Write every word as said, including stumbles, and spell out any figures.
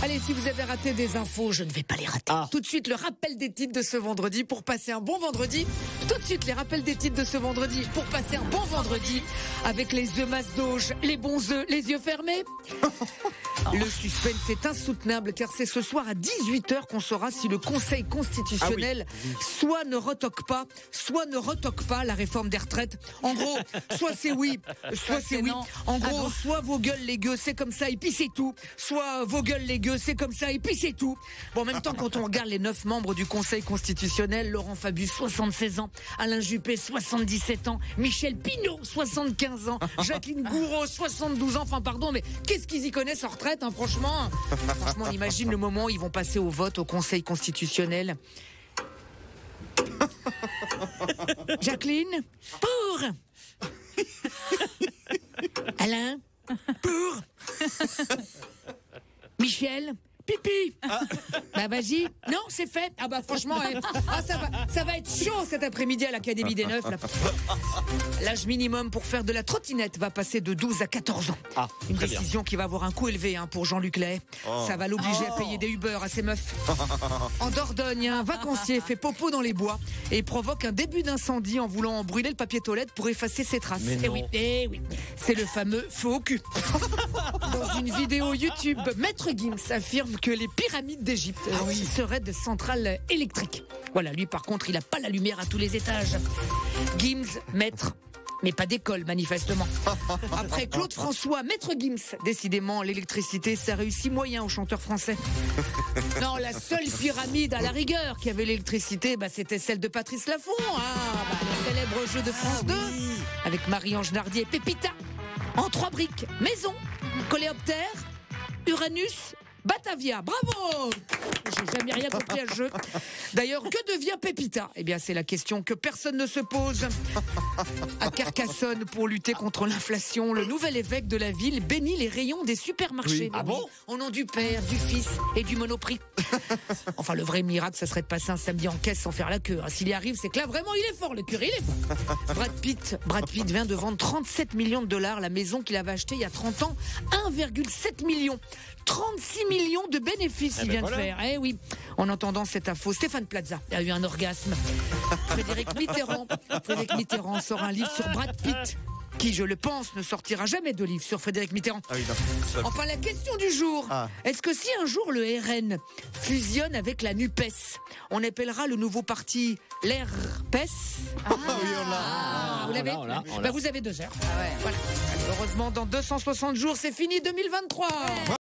Allez, si vous avez raté des infos, je ne vais pas les rater. Ah. Tout de suite, le rappel des titres de ce vendredi pour passer un bon vendredi. Tout de suite, les rappels des titres de ce vendredi pour passer un bon vendredi avec les œufs masdoges, les bons œufs, les yeux fermés. Le suspense est insoutenable car c'est ce soir à dix-huit heures qu'on saura si le Conseil constitutionnel Ah oui. soit ne retoque pas, soit ne retoque pas la réforme des retraites. En gros, soit c'est oui, soit c'est oui. non. En Ah gros, bon soit vos gueules les gueux, c'est comme ça et puis c'est tout. Soit vos gueules les gueux, c'est comme ça et puis c'est tout. Bon, en même temps, quand on regarde les neuf membres du Conseil constitutionnel, Laurent Fabius, soixante-seize ans, Alain Juppé, soixante-dix-sept ans, Michel Pineau, soixante-quinze ans, Jacqueline Gouraud, soixante-douze ans. Enfin, pardon, mais qu'est-ce qu'ils y connaissent en retraite, hein, franchement. Franchement, on imagine le moment où ils vont passer au vote au Conseil constitutionnel. Jacqueline, pour. Alain, pour. Michel, pipi. Ah. Bah vas-y. Non, c'est fait. Ah bah franchement, hein. Ah, ça, va, ça va être chaud cet après-midi à l'Académie des Neufs. Là. L'âge minimum pour faire de la trottinette va passer de douze à quatorze ans. Ah, Une très décision qui va avoir un coût élevé hein, pour Jean-Luc Lay. Oh. Ça va l'obliger Oh. à payer des Uber à ses meufs. En Dordogne, un vacancier fait popo dans les bois et provoque un début d'incendie en voulant brûler le papier toilette pour effacer ses traces. Mais Eh non. oui, eh oui. C'est le fameux feu au cul. Dans une vidéo YouTube, Maître Gims affirme que les pyramides d'Égypte Ah oui. seraient des centrales électriques. Voilà, lui par contre, il n'a pas la lumière à tous les étages. Gims, maître. Mais pas d'école, manifestement. Après Claude François, Maître Gims. Décidément, l'électricité, ça réussit moyen aux chanteurs français. Non, la seule pyramide à la rigueur qui avait l'électricité, bah, c'était celle de Patrice Laffont. Ah, bah, le célèbre jeu de France deux, avec Marie-Ange Nardier et Pépita. En trois briques, maison, coléoptère, Uranus, Batavia. Bravo! J'ai jamais rien compris à ce jeu. D'ailleurs, que devient Pépita? Eh bien, c'est la question que personne ne se pose. À Carcassonne, pour lutter contre l'inflation, le nouvel évêque de la ville bénit les rayons des supermarchés. Oui. Ah bon? Au nom du Père, du Fils et du Monoprix. Enfin, le vrai miracle, ça serait de passer un samedi en caisse sans faire la queue. S'il y arrive, c'est que là, vraiment, il est fort, le curé, il est fort. Brad Pitt, Brad Pitt vient de vendre trente-sept millions de dollars la maison qu'il avait achetée il y a trente ans. un virgule sept million. trente-six millions de bénéfices, Eh il ben vient voilà. de faire. Eh oui. En entendant cette info, Stéphane Plaza a eu un orgasme. Frédéric Mitterrand, Frédéric Mitterrand sort un livre sur Brad Pitt, qui, je le pense, ne sortira jamais de livre sur Frédéric Mitterrand. Ah oui, non, ça- Enfin, la question du jour. Ah. Est-ce que si un jour le R N fusionne avec la NUPES, on appellera le nouveau parti l'R P E S? Ah oui, on l'a. Ah, vous l'avez? On l'a, on l'a. Bah, vous avez deux heures. Ah ouais. Voilà. Heureusement, dans deux cent soixante jours, c'est fini deux mille vingt-trois.